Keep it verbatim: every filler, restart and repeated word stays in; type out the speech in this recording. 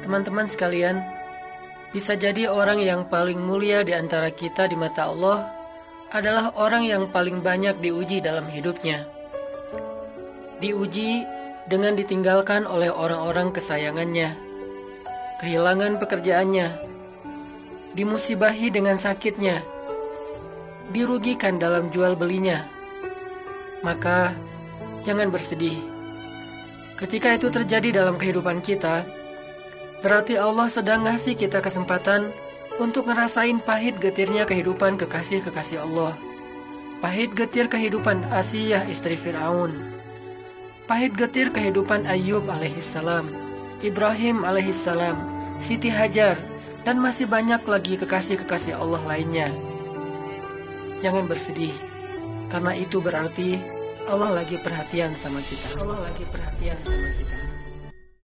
Teman-teman sekalian, bisa jadi orang yang paling mulia di antara kita di mata Allah adalah orang yang paling banyak diuji dalam hidupnya. Diuji dengan ditinggalkan oleh orang-orang kesayangannya, kehilangan pekerjaannya, dimusibahi dengan sakitnya, dirugikan dalam jual belinya. Maka jangan bersedih. Ketika itu terjadi dalam kehidupan kita, berarti Allah sedang ngasih kita kesempatan untuk ngerasain pahit getirnya kehidupan kekasih-kekasih Allah. Pahit getir kehidupan Asiyah istri Fir'aun. Pahit getir kehidupan Ayyub alaihissalam, Ibrahim alaihissalam, Siti Hajar, dan masih banyak lagi kekasih-kekasih Allah lainnya. Jangan bersedih, karena itu berarti Allah lagi perhatian sama kita. Allah lagi perhatian sama kita.